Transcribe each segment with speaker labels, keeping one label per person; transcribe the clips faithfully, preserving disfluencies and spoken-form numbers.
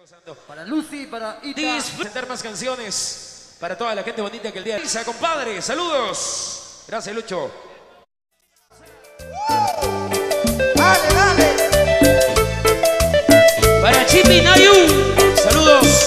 Speaker 1: Para Lucy, para Ita.
Speaker 2: Disfrutar más canciones para toda la gente bonita que el día de Lisa, compadre. Saludos. Gracias, Lucho.
Speaker 1: Dale, dale.
Speaker 2: Para Chipi Nayu. Saludos.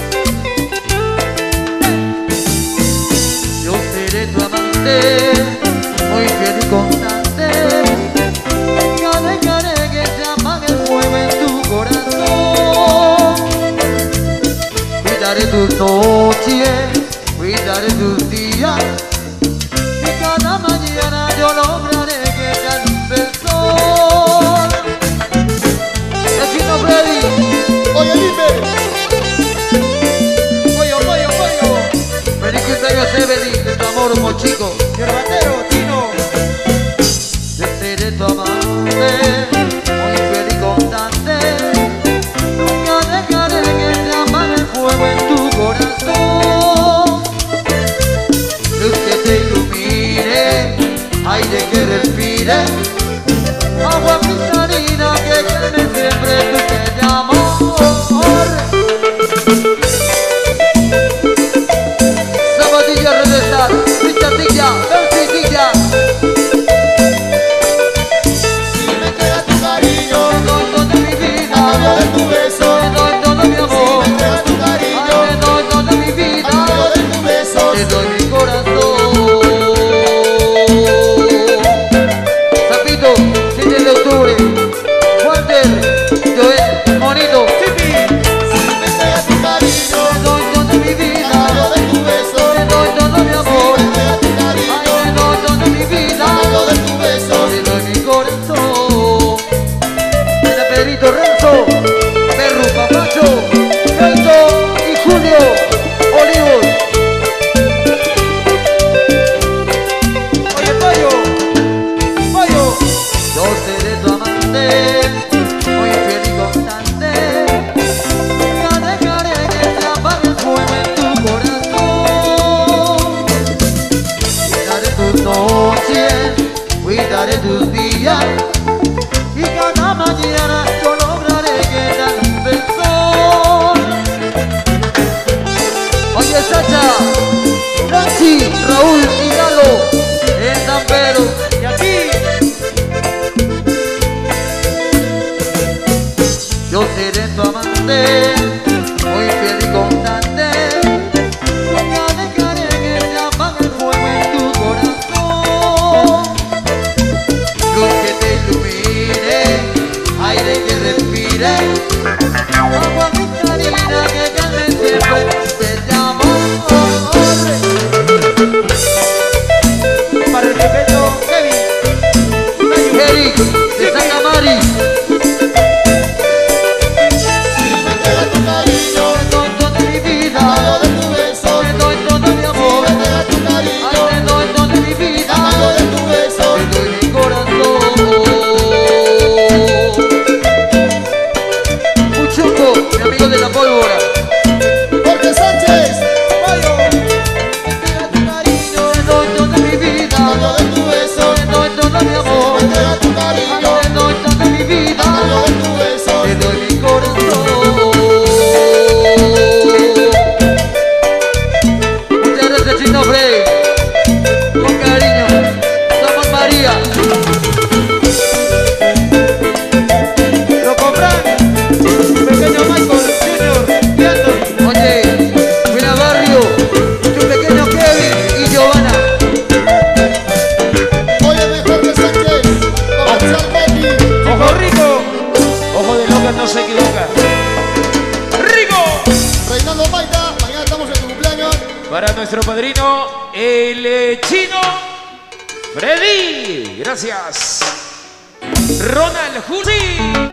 Speaker 1: Yo seré tu amante, muy fiel y constante. Nunca dejaré que se apague el fuego en tu corazón. Cuidaré tus noches, cuidaré tus días, y cada mañana yo lograré que te alumbre el sol. Vecino Freddy.
Speaker 3: Oye, dime.
Speaker 1: Pollo, pollo, pollo. Feliz cumpleaños, Sebedi, de tu amor, mochico.
Speaker 3: Yerbatero, Tino.
Speaker 1: Yo seré tu amante, muy fiel y constante. Nunca dejaré que se apague el fuego en tu corazón. Luz que te ilumine, aire que respire, agua cristalina que calme siempre tu sed de amor. Zapatilla regresar, pichatilla, vertidilla.
Speaker 3: Si me entregas tu cariño,
Speaker 1: Te doy todo mi vida,
Speaker 3: a cambio de tu beso.
Speaker 1: te doy todo mi
Speaker 3: Si
Speaker 1: amor.
Speaker 3: me entregas tu cariño,
Speaker 1: Ay, te doy toda mi
Speaker 3: a
Speaker 1: vida,
Speaker 3: cambio de tu beso.
Speaker 1: te doy mi corazón. Zapito, siete de octubre. Walter, Joel, Monito, Chipi.
Speaker 3: Si me entregas tu cariño,
Speaker 1: Te doy toda mi
Speaker 3: a
Speaker 1: vida,
Speaker 3: cambio de tu beso.
Speaker 1: te doy todo mi
Speaker 3: Si
Speaker 1: amor.
Speaker 3: me entregas tu
Speaker 1: Ay,
Speaker 3: cariño,
Speaker 1: te doy toda mi vida,
Speaker 3: a cambio de tu beso.
Speaker 1: te doy mi corazón. Mira Pedrito Renzo, Perro, Papacho, Keito y Julio Olivos. Oye, Pollo, Pollo. Yo seré tu amante, muy fiel y constante. Nunca dejaré que se apague el fuego en tu corazón. Cuidaré tus noches, cuidaré tus días, y cada mañana yo lograré que te alumbre el sol. Oye, Sacha, Franchi, Raúl y Galo, en San Pedro, y aquí. Yo seré tu amante, muy fiel y constante. Nunca dejaré que se apague el fuego en tu corazón. Luz que te ilumine, aire que respire, agua cristalina que calme siempre tu sed de amor.
Speaker 3: Para el pequeño Kevin.
Speaker 1: Eric, de Santa Mari.
Speaker 3: Si me entregas tu cariño,
Speaker 1: Te doy toda mi
Speaker 3: a
Speaker 1: vida,
Speaker 3: cambio de tu beso.
Speaker 1: te doy todo mi
Speaker 3: Si me
Speaker 1: amor.
Speaker 3: entregas tu
Speaker 1: Ay,
Speaker 3: cariño,
Speaker 1: te doy toda mi
Speaker 3: a
Speaker 1: vida,
Speaker 3: cambio de tu beso.
Speaker 1: te doy mi corazón. Uchuco, mi amigo de la pólvora.
Speaker 3: Jorge Sánchez.
Speaker 1: Te doy toda mi vida,
Speaker 3: A cambio de tu beso.
Speaker 1: te doy todo mi
Speaker 3: Si me
Speaker 1: amor.
Speaker 3: entregas tu
Speaker 1: Ay,
Speaker 3: cariño,
Speaker 1: te doy toda mi
Speaker 3: a
Speaker 1: vida,
Speaker 3: cambio de tu beso.
Speaker 1: te doy mi corazón. Muchas gracias, Chino Frey. Con cariño, somos María.
Speaker 3: Lo compran. Pequeño Michael Junior y Anthony.
Speaker 1: Oye, Mira Barrio, tu pequeño Kevin y Giovanna.
Speaker 3: Óyeme Jorge Sánchez. Comercial Betty.
Speaker 2: Ojo rico. Ojo de loca, no se equivoca. ¡Rico!
Speaker 3: Reinaldo Maita. Mañana estamos en tu cumpleaños.
Speaker 2: Para nuestro padrino, el eh, chino Freddy. Gracias. Ronald Jusi.